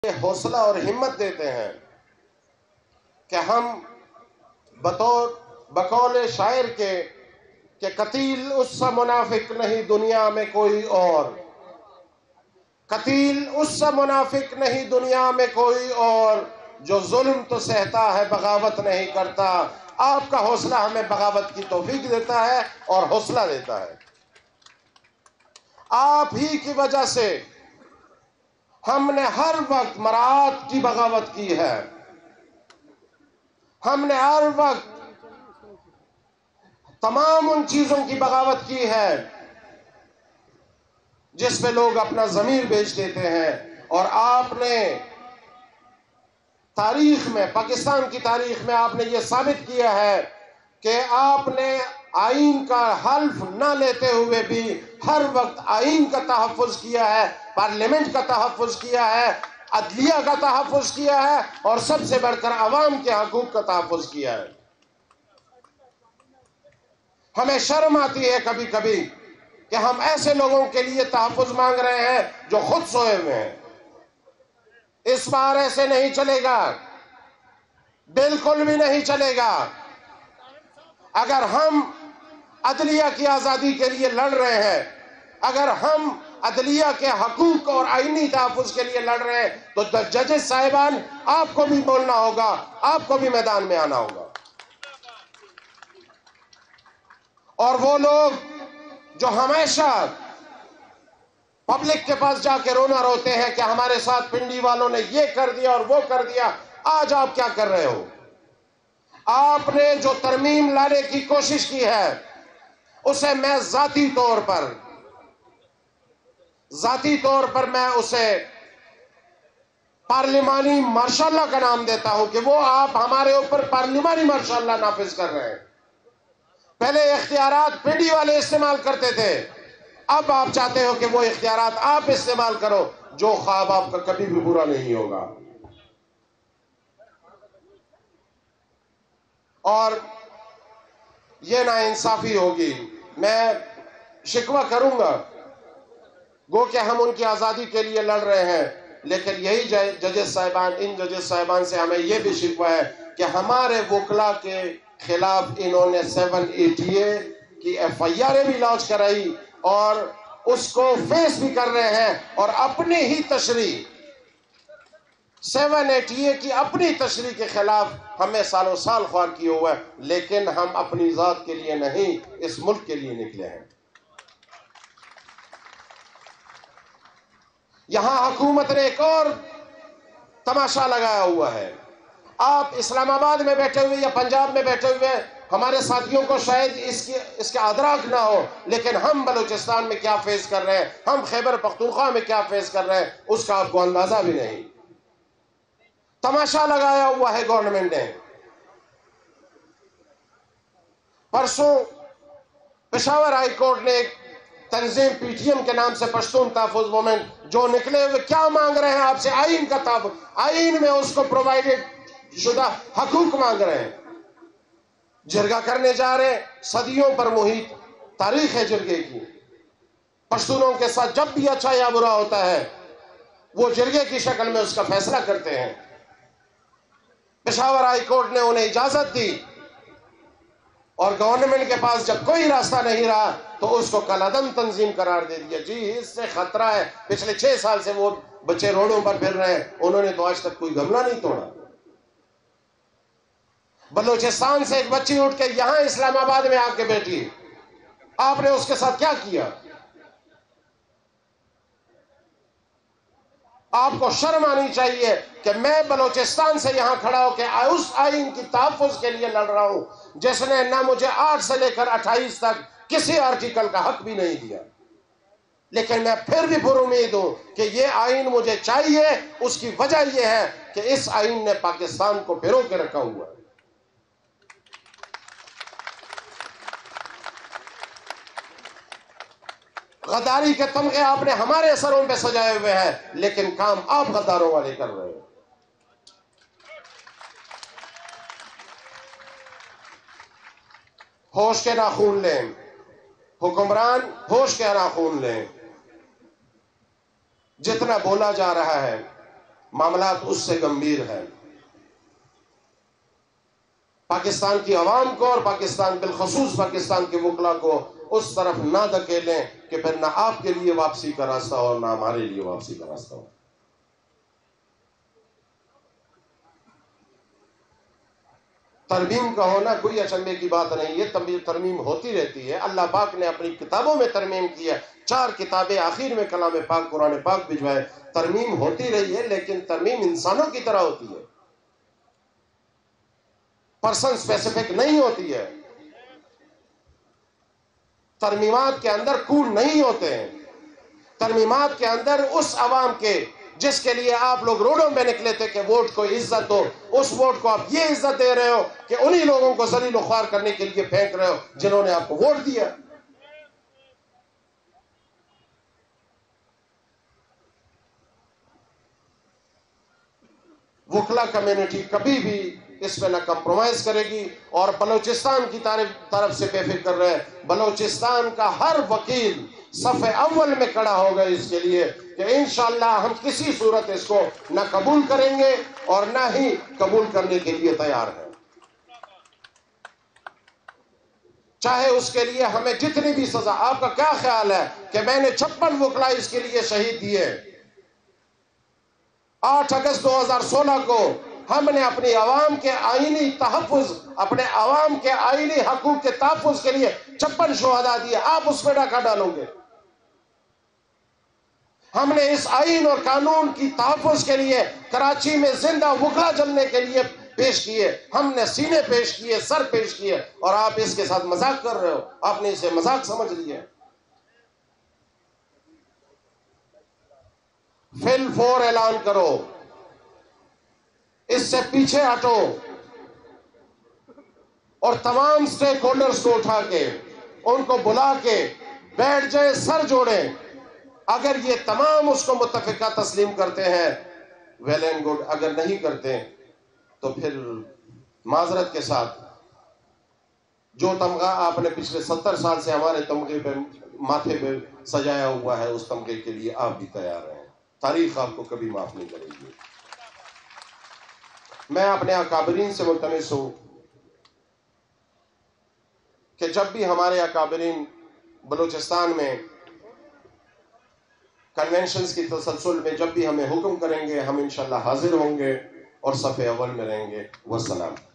حوصلہ اور ہمت دیتے ہیں کہ ہم بقول شاعر کے کہ قتیل اس سا منافق نہیں دنیا میں کوئی اور، قتیل اس سا منافق نہیں دنیا میں کوئی اور، جو ظلم تو سہتا ہے بغاوت نہیں کرتا۔ آپ کا حوصلہ ہمیں بغاوت کی توفیق دیتا ہے اور حوصلہ دیتا ہے۔ آپ ہی کی وجہ سے ہم نے ہر وقت مراعات کی بغاوت کی ہے، ہم نے ہر وقت تمام ان چیزوں کی بغاوت کی ہے جس پہ لوگ اپنا ضمیر بیچ دیتے ہیں، اور آپ نے تاریخ میں، پاکستان کی تاریخ میں آپ نے یہ ثابت کیا ہے کہ آپ نے آئین کا حلف نہ لیتے ہوئے بھی ہر وقت آئین کا تحفظ کیا ہے، پارلیمنٹ کا تحفظ کیا ہے، عدلیہ کا تحفظ کیا ہے، اور سب سے بڑھ کر عوام کے حقوق کا تحفظ کیا ہے۔ ہمیں شرم آتی ہے کبھی کبھی کہ ہم ایسے لوگوں کے لیے تحفظ مانگ رہے ہیں جو خود سوئے ہوئے ہیں۔ اس بار ایسے نہیں چلے گا، بالکل بھی نہیں چلے گا۔ اگر ہم عدلیہ کی آزادی کے لیے لڑ رہے ہیں، اگر ہم عدلیہ کے حقوق اور آئینی تحفظ کے لیے لڑ رہے ہیں، تو ججز صاحبان آپ کو بھی بولنا ہوگا، آپ کو بھی میدان میں آنا ہوگا۔ اور وہ لوگ جو ہمیشہ پبلک کے پاس جا کے رونا روتے ہیں کہ ہمارے ساتھ پنڈی والوں نے یہ کر دیا اور وہ کر دیا، آج آپ کیا کر رہے ہو؟ آپ نے جو ترمیم لانے کی کوشش کی ہے اسے میں ذاتی طور پر میں اسے پارلیمانی ماشاء اللہ کا نام دیتا ہوں کہ وہ آپ ہمارے اوپر پارلیمانی ماشاء اللہ نافذ کر رہے ہیں۔ پہلے اختیارات پنڈی والے استعمال کرتے تھے، اب آپ چاہتے ہو کہ وہ اختیارات آپ استعمال کرو، جو خواب آپ کا کبھی بھی پورا نہیں ہوگا۔ اور یہ ناانصافی ہوگی۔ میں شکوہ کروں گا، گو کہ ہم ان کی آزادی کے لیے لڑ رہے ہیں، لیکن یہی ججز صاحبان، ان ججز صاحبان سے ہمیں یہ بھی شکوہ ہے کہ ہمارے وکلا کے خلاف انہوں نے 780A کی FIR بھی لانچ کرائی اور اس کو فیس بھی کر رہے ہیں، اور اپنی ہی تشریح 780A کی اپنی تشریح کے خلاف ہمیں سالوں سال خوار کیے ہوا ہے، لیکن ہم اپنی ذات کے لیے نہیں، اس ملک کے لیے نکلے ہیں۔ یہاں حکومت نے ایک اور تماشا لگایا ہوا ہے۔ آپ اسلام آباد میں بیٹھے ہوئے یا پنجاب میں بیٹھے ہوئے ہمارے ساتھیوں کو شاید اس کے ادراک نہ ہو، لیکن ہم بلوچستان میں کیا فیس کر رہے ہیں، ہم خیبر پختونخوا میں کیا فیس کر رہے ہیں، اس کا آپ کو اندازہ بھی نہیں۔ تماشا لگایا ہوا ہے گورنمنٹ نے۔ پرسوں پشاور ہائی کورٹ نے ایک تنظیم PTM کے نام سے پشتون تحفظ موومنٹ جو نکلے ہوئے کیا مانگ رہے ہیں آپ سے؟ آئین کا تحفظ، آئین میں اس کو پرووائڈڈ شدہ حقوق مانگ رہے ہیں۔ جرگہ کرنے جا رہے ہیں، صدیوں پر محیط تاریخ ہے جرگے کی۔ پشتونوں کے ساتھ جب بھی اچھا یا برا ہوتا ہے وہ جرگے کی شکل میں اس کا فیصلہ کرتے ہیں۔ پشاور ہائی کورٹ نے انہیں اجازت دی، اور گورنمنٹ کے پاس جب کوئی راستہ نہیں رہا تو اس کو کالعدم تنظیم قرار دے دیا۔ جی اس سے خطرہ ہے، پچھلے 6 سال سے وہ بچے روڈوں پر پھر رہے ہیں، انہوں نے تو آج تک کوئی گملہ نہیں توڑا۔ بلوچستان سے ایک بچی اٹھ کے یہاں اسلام آباد میں آ کے بیٹھی، آپ نے اس کے ساتھ کیا کیا؟ آپ کو شرم آنی چاہیے کہ میں بلوچستان سے یہاں کھڑا ہو کے اس آئین کی تحفظ کے لیے لڑ رہا ہوں جس نے نہ مجھے 8 سے لے کر 28 تک کسی آرٹیکل کا حق بھی نہیں دیا، لیکن میں پھر بھی پر امید ہوں کہ یہ آئین مجھے چاہیے۔ اس کی وجہ یہ ہے کہ اس آئین نے پاکستان کو پھرو کے رکھا ہوا ہے۔ غداری کے تمغے آپ نے ہمارے سروں پہ سجائے ہوئے ہیں، لیکن کام آپ غداروں والے کر رہے ہیں۔ ہوش کے ناخون لیں حکمران، ہوش کے ناخون لیں۔ جتنا بولا جا رہا ہے معاملات اس سے گمبھیر ہیں۔ پاکستان کی عوام کو اور پاکستان بالخصوص پاکستان کے وکلا کو اس طرف نہ دھکیلیں کہ پھر نہ آپ کے لیے واپسی کا راستہ ہو نہ ہمارے لیے واپسی کا راستہ ہو۔ ترمیم کا ہونا کوئی اچنبے کی بات نہیں، یہ ترمیم ہوتی رہتی ہے۔ اللہ پاک نے اپنی کتابوں میں ترمیم کی ہے، 4 کتابیں آخر میں کلام پاک قرآن پاک بھجوائے، ترمیم ہوتی رہی ہے، لیکن ترمیم انسانوں کی طرح ہوتی ہے، پرسن اسپیسیفک نہیں ہوتی ہے۔ ترمیمات کے اندر کوڈ نہیں ہوتے ہیں، ترمیمات کے اندر اس عوام کے جس کے لیے آپ لوگ روڈوں پہ نکلے تھے کہ ووٹ کو عزت ہو، اس ووٹ کو آپ یہ عزت دے رہے ہو کہ انہی لوگوں کو ذلیل و خوار کرنے کے لیے پھینک رہے ہو جنہوں نے آپ کو ووٹ دیا۔ وکلا کمیونٹی کبھی بھی اس پہ نہ کمپرومائز کرے گی، اور بلوچستان کی طرف سے بے فکر رہے، بلوچستان کا ہر وکیل صف اول میں کھڑا ہوگا اس کے لیے کہ انشاءاللہ ہم کسی صورت اس کو نہ قبول کریں گے اور نہ ہی قبول کرنے کے لیے تیار ہیں، چاہے اس کے لیے ہمیں جتنی بھی سزا۔ آپ کا کیا خیال ہے کہ میں نے 56 وکلا اس کے لیے شہید دیے؟ 8 اگست 2016 کو ہم نے اپنی عوام کے آئینی تحفظ، اپنے عوام کے آئینی حقوق کے تحفظ کے لیے 56 شہداء دیے، آپ اس پہ ڈاکہ ڈالو گے؟ ہم نے اس آئین اور قانون کی تحفظ کے لیے کراچی میں زندہ وکلا جلنے کے لیے پیش کیے، ہم نے سینے پیش کیے، سر پیش کیے، اور آپ اس کے ساتھ مذاق کر رہے ہو، آپ نے اسے مذاق سمجھ لیا۔ فی الفور اعلان کرو، اس سے پیچھے ہٹو، اور تمام سٹیک ہولڈرز کو اٹھا کے ان کو بلا کے بیٹھ جائیں، سر جوڑیں۔ اگر یہ تمام اس کو متفقہ تسلیم کرتے ہیں ویل اینڈ گڈ، اگر نہیں کرتے تو پھر معذرت کے ساتھ جو تمغہ آپ نے پچھلے 70 سال سے ہمارے تمغے پہ ماتھے پہ سجایا ہوا ہے، اس تمغے کے لیے آپ بھی تیار ہیں، تاریخ آپ کو کبھی معاف نہیں کرے گی۔ میں اپنے اکابرین سے ملتمس ہوں کہ جب بھی ہمارے اکابرین بلوچستان میں کنونشنز کی تسلسل میں جب بھی ہمیں حکم کریں گے، ہم انشاءاللہ حاضر ہوں گے اور صف اول میں رہیں گے۔ والسلام۔